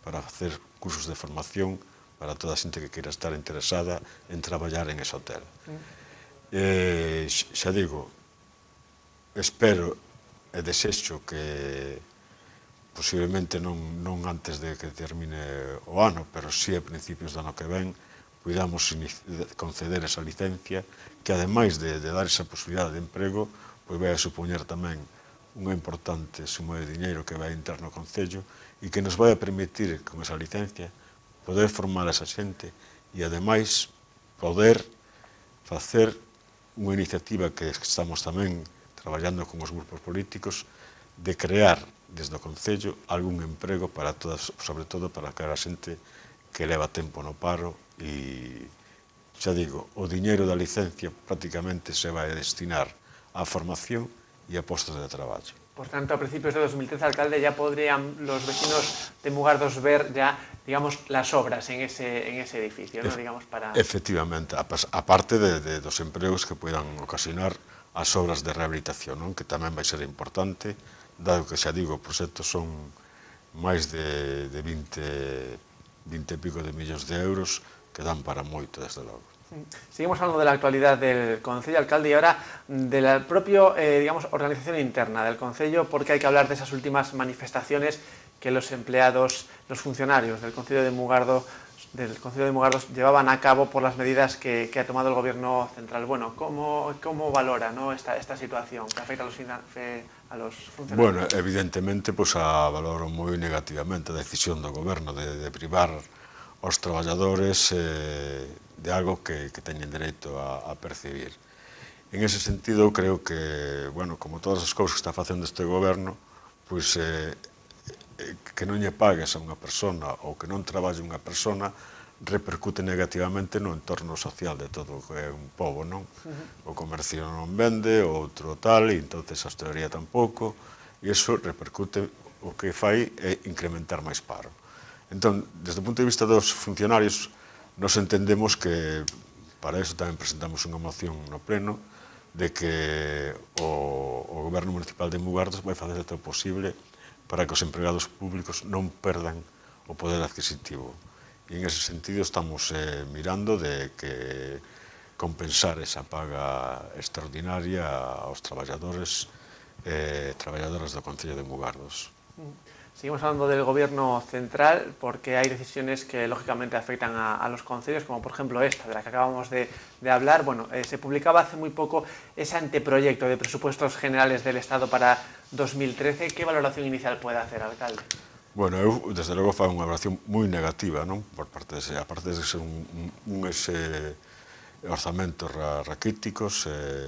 para facer cursos de formación para toda a xente que queira estar interesada en traballar en ese hotel. Xa digo, espero e desexo que posiblemente non antes de que termine o ano, pero sí a principios do ano que ven, podamos conceder esa licencia que, ademais de dar esa posibilidade de emprego, pois vai a supoñer tamén unha importante suma de diñeiro que vai entrar no Concello e que nos vai a permitir, con esa licencia, poder formar a esa xente e, ademais, poder facer unha iniciativa que estamos tamén traballando con os grupos políticos de crear desde o Concello algún emprego para todas, sobre todo para aquela xente que leva tempo no paro e, xa digo, o diñeiro da licencia prácticamente se vai a destinar á formación e a postos de traballo. Por tanto, a principios de 2013, alcalde, ya podrían los vecinos de Mugardos ver ya, digamos, las obras en ese edificio, ¿no? Digamos, para... Efectivamente, aparte dos empregos que puedan ocasionar as obras de rehabilitación, non? Que tamén vai ser importante, dado que, xa digo, o proxecto son máis de 20 e pico de millóns de euros que dan para moito, desde logo. Seguimos hablando de la actualidad del Concello, alcalde, y ahora de la propia, digamos, organización interna del Concello, porque hay que hablar de esas últimas manifestaciones que los empleados, los funcionarios del Concello de Mugardos llevaban a cabo por las medidas que ha tomado el Gobierno central. Bueno, ¿cómo valora, ¿no? esta situación que afecta a los funcionarios? Bueno, evidentemente, pues, a valoro moi negativamente a decisión do Goberno de privar aos traballadores de algo que teñen dereito a percibir. En ese sentido, creo que, bueno, como todas as cousas que está facendo este Goberno, pois que non lle pagues a unha persona ou que non traballe unha persona repercute negativamente no entorno social de todo o que é un pobo, non? O comercio non vende, o outro tal, e entonces a hostelería tampouco, e iso repercute, o que fai é incrementar máis paro. Entón, desde o punto de vista dos funcionarios, nos entendemos que para iso tamén presentamos unha moción no pleno de que o Goberno Municipal de Mugardos vai facer todo o posible para que os empregados públicos non perdan o poder adquisitivo. E en ese sentido estamos mirando de que compensar esa paga extraordinaria aos traballadores e traballadoras do Concello de Mugardos. Seguimos hablando del Gobierno central porque hay decisiones que lógicamente afectan a los concellos, como por ejemplo esta de la que acabamos de hablar. Bueno, se publicaba hace muy poco ese anteproyecto de presupuestos generales del Estado para 2013. ¿Qué valoración inicial puede hacer, alcalde? Bueno, eu, desde logo, fago unha valoración moi negativa, non? Por parte de aparte de ser ese orzamentos raquíticos,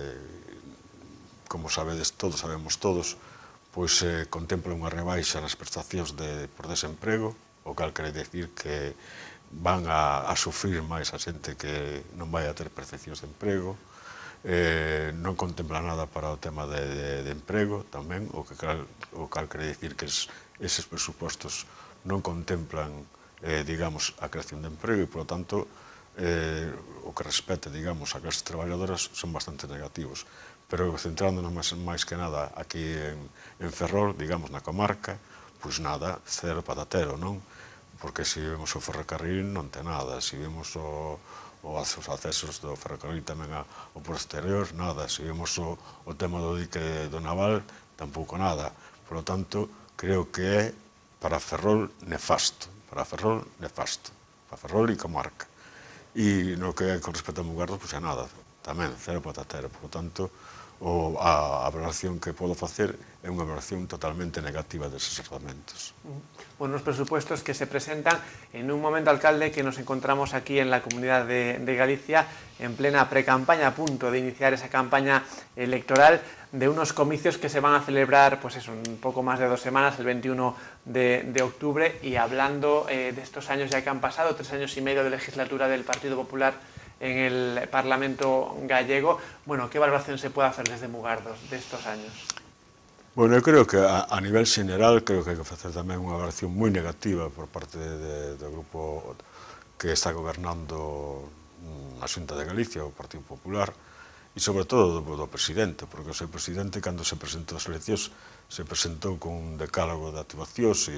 como sabedes todos, sabemos todos, pois contempla unha rebaixa nas prestacións por desemprego, o cal quere dicir que van a sufrir máis a xente que non vai a ter percepcións de emprego, non contempla nada para o tema de emprego tamén, o cal quere dicir que eses presupostos non contemplan, digamos, a creación de emprego e, polo tanto, o que respecta, digamos, a clases traballadoras son bastante negativos. Pero centrándonos máis que nada aquí en Ferrol, digamos, na comarca, pois nada, cero patatero, non? Porque se vemos o ferrocarril non ten nada, se vemos os accesos do ferrocarril tamén ao posterior, nada, se vemos o tema do dique do Naval, tampouco nada. Por lo tanto, creo que é para Ferrol nefasto, para Ferrol e comarca. E no que é con respecto a Mugardos, pois é nada, tamén, cero patatero. Por lo tanto, a valoración que podo facer é unha valoración totalmente negativa deses orzamentos. Unos presupuestos que se presentan en un momento, alcalde, que nos encontramos aquí en la Comunidad de Galicia en plena precampaña, a punto de iniciar esa campaña electoral de unos comicios que se van a celebrar, pues eso, un poco más de 2 semanas, el 21 de octubre, y hablando de estos años ya que han pasado, 3 años y medio de legislatura del Partido Popular en el Parlamento gallego, bueno, ¿qué valoración se puede hacer desde Mugardos de estos años? Bueno, eu creo que a nivel xeneral creo que hai que facer tamén unha valoración moi negativa por parte do grupo que está gobernando a Xunta de Galicia, o Partido Popular, e sobre todo do presidente, porque o seu presidente, cando se presentou as eleccións, se presentou con un decálogo de actuacións e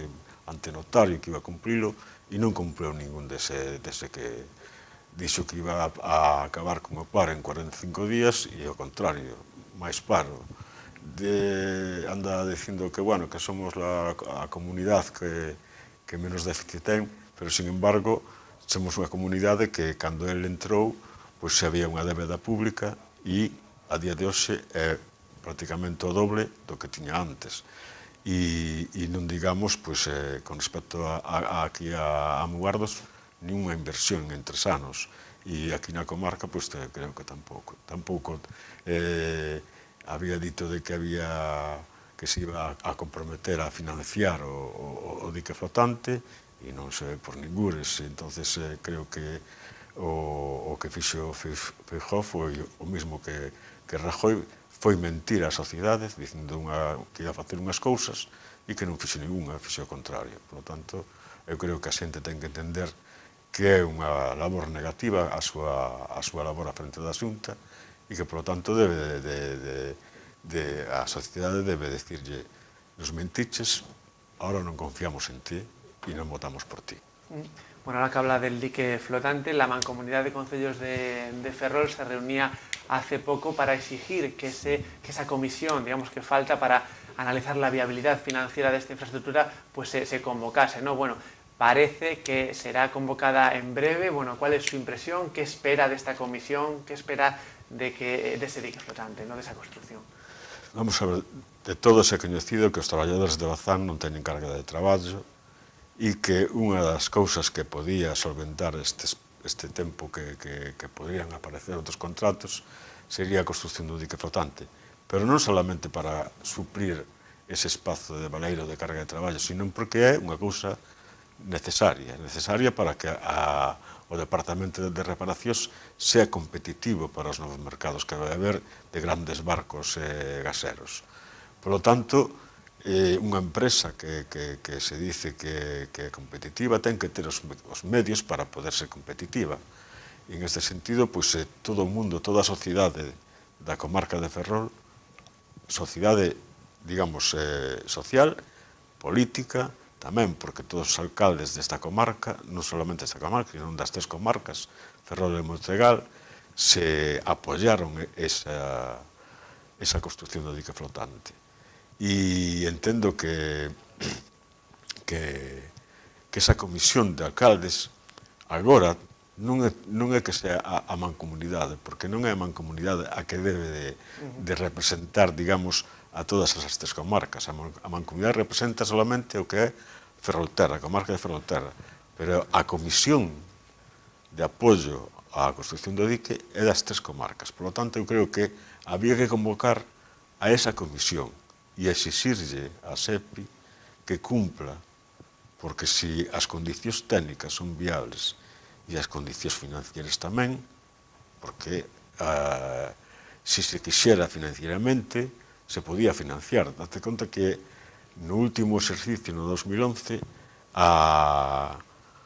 ante notario que iba a cumprilo e non cumpriu ningún dese que dixo que iba a acabar como paro en 45 días e ao contrario, máis paro. Anda dicindo que, bueno, que somos a comunidade que menos déficit ten, pero, sin embargo, somos unha comunidade que, cando ele entrou, pois había unha débeda pública e, a día de hoxe, é prácticamente o doble do que tiña antes. E non digamos, pois, con respecto aquí a Mugardos, ninguna inversión en 3 anos. E aquí na comarca, pois, creo que tampouco. Tampouco había dito de que se iba a comprometer a financiar o dique flotante e non se ve por ningures. Entonces, creo que o que fixo Feijóo foi o mismo que Rajoy, foi mentir á sociedade dicindo que ia facer unhas cousas e que non fixo ninguna, fixo o contrario. Por lo tanto, eu creo que a xente ten que entender que é unha labor negativa a súa labor á frente da Xunta e que, por lo tanto, a sociedade debe decirlle: nos mentiches, ahora non confiamos en ti e non votamos por ti. Bueno, ahora que habla del dique flotante, la Mancomunidad de Concellos de Ferrol se reunía hace poco para exigir que esa comisión, digamos, que falta para analizar la viabilidad financiera de esta infraestructura, pues se convocase, ¿no? Bueno, parece que será convocada en breve. Bueno, ¿cuál es su impresión? ¿Qué espera de esta comisión? ¿Qué espera de ese dique flotante, ¿no?, de esa construcción? Vamos a ver, de todo se coñecido que os traballadores de Bazán non teñen carga de traballo e que unha das cousas que podía solventar este tempo que podrían aparecer outros contratos sería a construcción do dique flotante, pero non solamente para suplir ese espazo de baleiro de carga de traballo, sino porque é unha cousa necesaria para que o Departamento de Reparacións sea competitivo para os novos mercados que vai haber de grandes barcos gaseros. Por lo tanto, unha empresa que se dice que é competitiva ten que ter os medios para poder ser competitiva. E, en este sentido, pois, todo o mundo, toda a sociedade da comarca de Ferrol, sociedade, digamos, social, política, tamén porque todos os alcaldes desta comarca, non solamente desta comarca, sino das 3 comarcas, Ferrol e Montregal, se apoyaron esa construcción do dique flotante. E entendo que esa comisión de alcaldes agora non é que sea a mancomunidade, porque non é a mancomunidade a que debe de representar, digamos, a todas esas 3 comarcas. A mancomunidade representa solamente o que é Ferrolterra, a comarca de Ferrolterra, pero a comisión de apoio á construcción do dique é das 3 comarcas. Por lo tanto, eu creo que había que convocar a esa comisión e exixirlle a SEPI que cumpla, porque se as condicións técnicas son viables e as condicións financieras tamén, porque se quixera financieramente se podía financiar. Date conta que no último exercicio, no 2011, a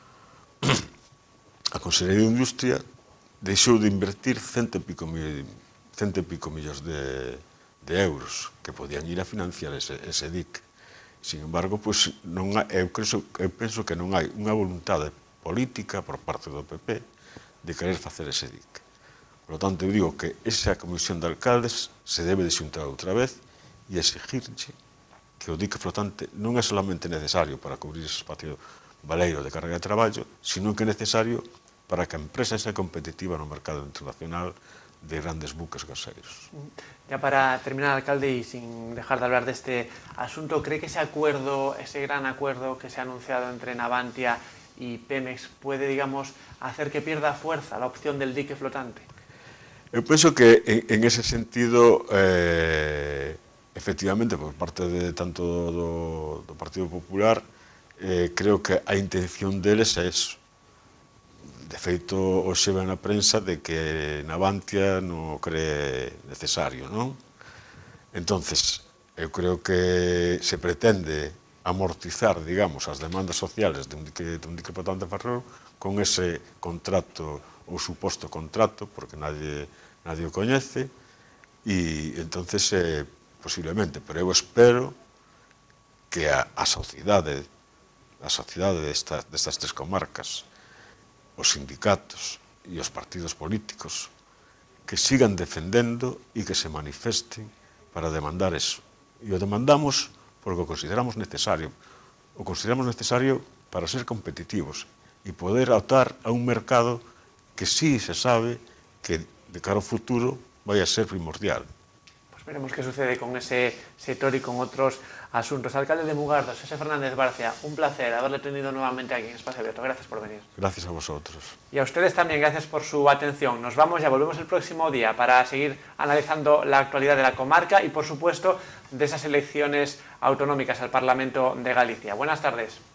Consellería de Industria deixou de invertir cento e pico millóns de euros que podían ir a financiar ese dique. Sin embargo, pois, eu penso que non hai unha voluntade política por parte do PP de querer facer ese dique. Por lo tanto, eu digo que esa comisión de alcaldes se debe de xuntar outra vez e exigirche que o dique flotante non é solamente necesario para cubrir ese espacio baleiro de carga de traballo, sino que é necesario para que a empresa sea competitiva no mercado internacional de grandes buques gaseros. Ya para terminar, alcalde, y sin dejar de hablar de este asunto, ¿cree que ese acuerdo, ese gran acuerdo que se ha anunciado entre Navantia y Pemex puede, digamos, hacer que pierda fuerza la opción del dique flotante? Eu penso que en ese sentido, efectivamente, por parte de tanto do Partido Popular, creo que a intención deles é eso. De feito, hoxe ven na prensa de que Navantia non o cree necesario, non? Entonces, eu creo que se pretende amortizar, digamos, as demandas sociales de un dique flotante de Ferrol con ese contrato ou suposto contrato, porque nadie o coñece, e entonces, posiblemente, pero eu espero que a sociedade a sociedade destas tres comarcas, os sindicatos e os partidos políticos, que sigan defendendo e que se manifesten para demandar eso. E o demandamos porque o consideramos necesario. O consideramos necesario para ser competitivos e poder optar a un mercado que sí se sabe que de cara ao futuro vai a ser primordial. Pues veremos qué sucede con ese sector y con otros asuntos. Alcalde de Mugardos, José Fernández Barcia, un placer haberle tenido nuevamente aquí en Espacio Abierto. Gracias por venir. Gracias a vosotros. Y a ustedes también, gracias por su atención. Nos vamos, ya volvemos el próximo día para seguir analizando la actualidad de la comarca y, por supuesto, de esas elecciones autonómicas al Parlamento de Galicia. Buenas tardes.